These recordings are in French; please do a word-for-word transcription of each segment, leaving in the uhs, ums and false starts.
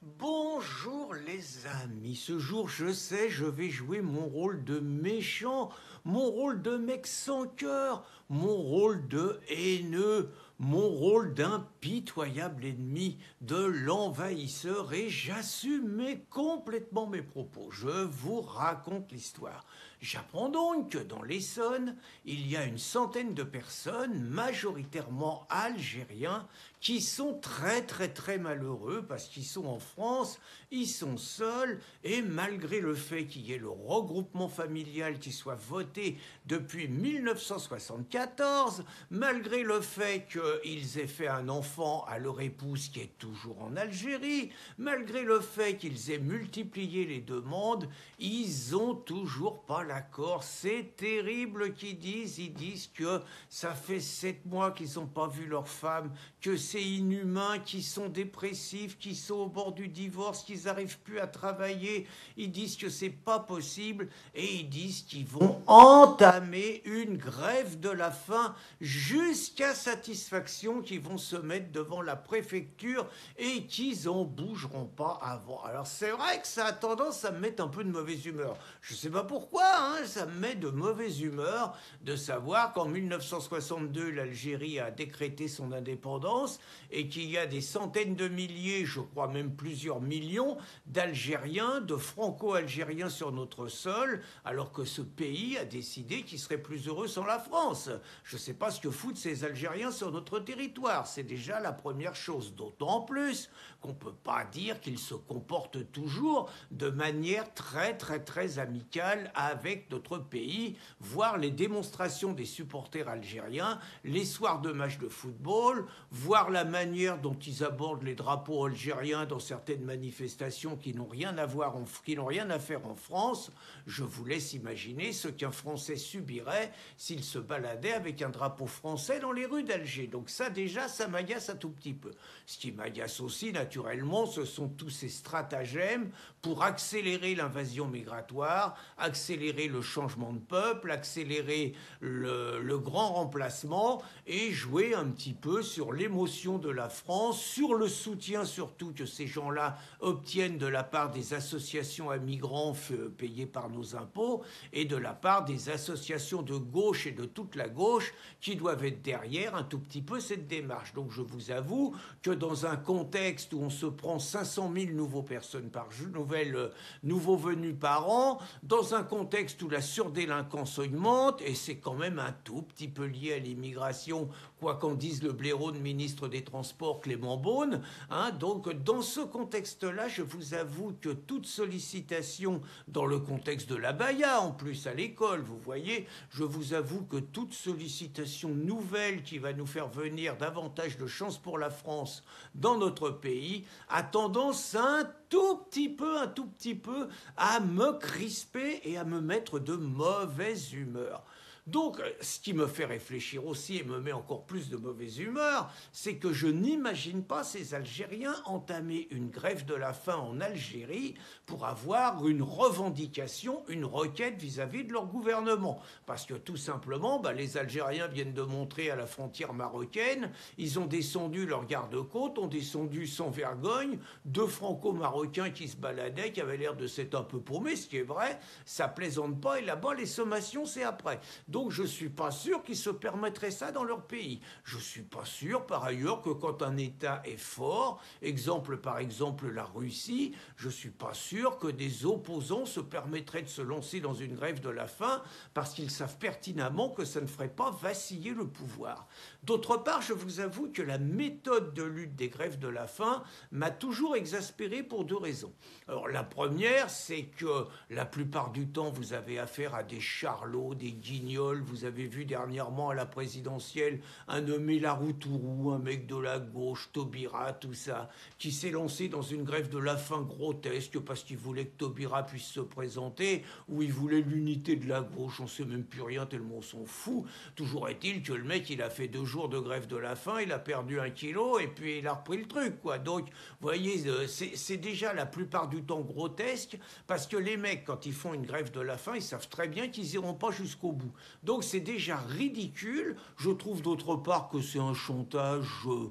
Bonjour les amis, ce jour je sais je vais jouer mon rôle de méchant, mon rôle de mec sans cœur, mon rôle de haineux, mon rôle d'impitoyable ennemi, de l'envahisseur et j'assume mais complètement mes propos. Je vous raconte l'histoire. J'apprends donc que dans l'Essonne, il y a une centaine de personnes, majoritairement algériens, qui sont très très très malheureux parce qu'ils sont en France, ils sont seuls et malgré le fait qu'il y ait le regroupement familial qui soit voté depuis mille neuf cent soixante-quatorze, malgré le fait qu'ils aient fait un enfant à leur épouse qui est toujours en Algérie, malgré le fait qu'ils aient multiplié les demandes, ils ont toujours pas l'accord. C'est terrible qu'ils disent, ils disent que ça fait sept mois qu'ils n'ont pas vu leur femme, que c'est inhumain, qu'ils sont dépressifs, qu'ils sont au bord du divorce, qu'ils n'arrivent plus à travailler. Ils disent que c'est pas possible et ils disent qu'ils vont entamer une grève de la faim jusqu'à satisfaction, qu'ils vont se mettre devant la préfecture et qu'ils en bougeront pas avant. Alors c'est vrai que ça a tendance à me mettre un peu de mauvaise humeur. Je sais pas pourquoi, hein, ça me met de mauvaise humeur de savoir qu'en mille neuf cent soixante-deux, l'Algérie a décrété son indépendance et qu'il y a des centaines de milliers, je crois même plusieurs millions, d'Algériens, de Franco-Algériens sur notre sol, alors que ce pays a décidé qu'il serait plus heureux sans la France. Je ne sais pas ce que foutent ces Algériens sur notre territoire, c'est déjà la première chose, d'autant plus qu'on ne peut pas dire qu'ils se comportent toujours de manière très très très amicale avec notre pays, voir les démonstrations des supporters algériens, les soirs de matchs de football, voir la manière dont ils abordent les drapeaux algériens dans certaines manifestations qui n'ont rien à voir, en, qui n'ont rien à faire en France. Je vous laisse imaginer ce qu'un Français subirait s'il se baladait avec un drapeau français dans les rues d'Alger. Donc ça déjà, ça m'agace un tout petit peu. Ce qui m'agace aussi, naturellement, ce sont tous ces stratagèmes pour accélérer l'invasion migratoire, accélérer le changement de peuple, accélérer le, le grand remplacement et jouer un petit peu sur l'émotion de la France, sur le soutien surtout que ces gens-là obtiennent de la part des associations à migrants payées par nos impôts et de la part des associations de gauche et de toute la gauche qui doivent être derrière un tout petit peu cette démarche. Donc je vous avoue que dans un contexte où on se prend cinq cent mille nouveaux personnes par jour, nouvelles, euh, nouveaux venus par an, dans un contexte où la surdélinquance augmente, et c'est quand même un tout petit peu lié à l'immigration, quoi qu'en dise le blaireau de ministre des Transports Clément Beaune, hein, donc dans ce contexte-là, je vous avoue que toute sollicitation, dans le contexte de la baya en plus à l'école, vous voyez, je vous avoue que toute sollicitation nouvelle qui va nous faire venir davantage de chances pour la France dans notre pays a tendance un tout petit peu, un tout petit peu à me crisper et à me mettre de mauvaise humeur. Donc, ce qui me fait réfléchir aussi et me met encore plus de mauvaise humeur, c'est que je n'imagine pas ces Algériens entamer une grève de la faim en Algérie pour avoir une revendication, une requête vis-à-vis de leur gouvernement. Parce que tout simplement, bah, les Algériens viennent de montrer à la frontière marocaine, ils ont descendu leurs garde-côtes, ont descendu sans vergogne, deux franco-marocains qui se baladaient, qui avaient l'air de s'être un peu paumés, ce qui est vrai, ça plaisante pas, et là-bas, les sommations, c'est après. Donc je ne suis pas sûr qu'ils se permettraient ça dans leur pays. Je ne suis pas sûr, par ailleurs, que quand un État est fort, exemple par exemple la Russie, je ne suis pas sûr que des opposants se permettraient de se lancer dans une grève de la faim parce qu'ils savent pertinemment que ça ne ferait pas vaciller le pouvoir. D'autre part, je vous avoue que la méthode de lutte des grèves de la faim m'a toujours exaspéré pour deux raisons. Alors la première, c'est que la plupart du temps, vous avez affaire à des charlots, des guignols. Vous avez vu dernièrement à la présidentielle un nommé Laroutourou, un mec de la gauche, Taubira, tout ça, qui s'est lancé dans une grève de la faim grotesque parce qu'il voulait que Taubira puisse se présenter, ou il voulait l'unité de la gauche, on ne sait même plus rien tellement on s'en fout. Toujours est-il que le mec, il a fait deux jours de grève de la faim, il a perdu un kilo et puis il a repris le truc, quoi. Donc, vous voyez, c'est déjà la plupart du temps grotesque parce que les mecs, quand ils font une grève de la faim, ils savent très bien qu'ils n'iront pas jusqu'au bout. Donc c'est déjà ridicule. Je trouve d'autre part que c'est un chantage... Euh,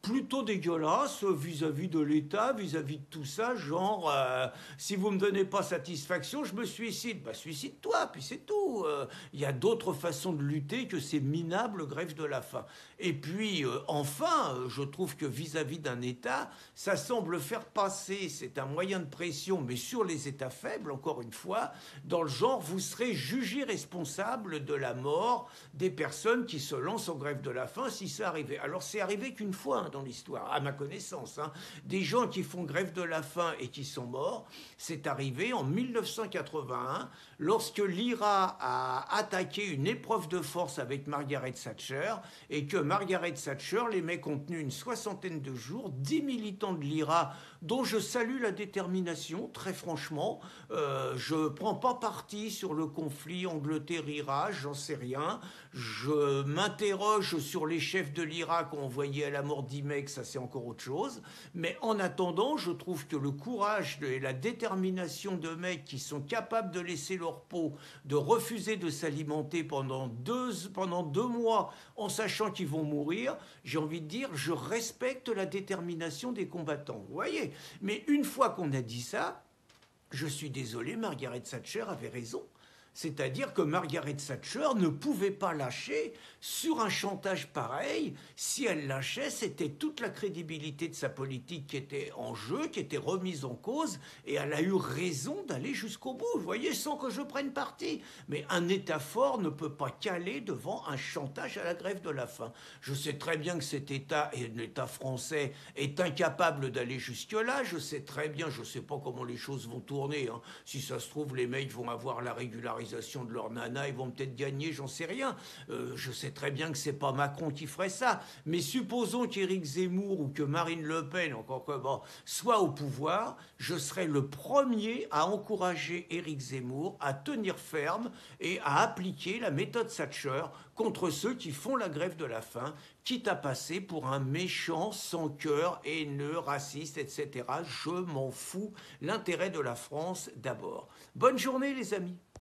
plutôt dégueulasse vis-à-vis de l'État, vis-à-vis de tout ça, genre, euh, si vous me donnez pas satisfaction, je me suicide. Bah suicide-toi, puis c'est tout. Euh, Il y a d'autres façons de lutter que ces minables grèves de la faim. Et puis, euh, enfin, euh, je trouve que vis-à-vis d'un État, ça semble faire passer, c'est un moyen de pression, mais sur les États faibles, encore une fois, dans le genre, vous serez jugé responsable de la mort des personnes qui se lancent en grève de la faim si ça arrivait. Alors, c'est arrivé qu'une fois hein, dans l'histoire, à ma connaissance. Hein. Des gens qui font grève de la faim et qui sont morts, c'est arrivé en mille neuf cent quatre-vingt-un, lorsque l'I R A a attaqué une épreuve de force avec Margaret Thatcher et que Margaret Thatcher, les mecs ont tenu une soixantaine de jours, dix militants de l'I R A, dont je salue la détermination, très franchement. Euh, je ne prends pas parti sur le conflit Angleterre-Irak, j'en sais rien. Je m'interroge sur les chefs de l'Irak qu'on envoyait à la mort dix mecs, ça c'est encore autre chose. Mais en attendant, je trouve que le courage et la détermination de mecs qui sont capables de laisser leur peau, de refuser de s'alimenter pendant deux, pendant deux mois en sachant qu'ils vont mourir, j'ai envie de dire, je respecte la détermination des combattants. Vous voyez? Mais une fois qu'on a dit ça, je suis désolé, Margaret Thatcher avait raison. C'est-à-dire que Margaret Thatcher ne pouvait pas lâcher sur un chantage pareil. Si elle lâchait, c'était toute la crédibilité de sa politique qui était en jeu, qui était remise en cause, et elle a eu raison d'aller jusqu'au bout, vous voyez, sans que je prenne parti. Mais un État fort ne peut pas caler devant un chantage à la grève de la faim. Je sais très bien que cet État, et l'État français, est incapable d'aller jusque-là. Je sais très bien, je ne sais pas comment les choses vont tourner. Hein. Si ça se trouve, les mecs vont avoir la régularité de leur nana, ils vont peut-être gagner, j'en sais rien. Euh, je sais très bien que c'est pas Macron qui ferait ça, mais supposons qu'Éric Zemmour ou que Marine Le Pen, encore que bon, soit au pouvoir, je serais le premier à encourager Éric Zemmour à tenir ferme et à appliquer la méthode Thatcher contre ceux qui font la grève de la faim, quitte à passer pour un méchant, sans cœur, haineux, raciste, et cetera. Je m'en fous. L'intérêt de la France d'abord. Bonne journée les amis.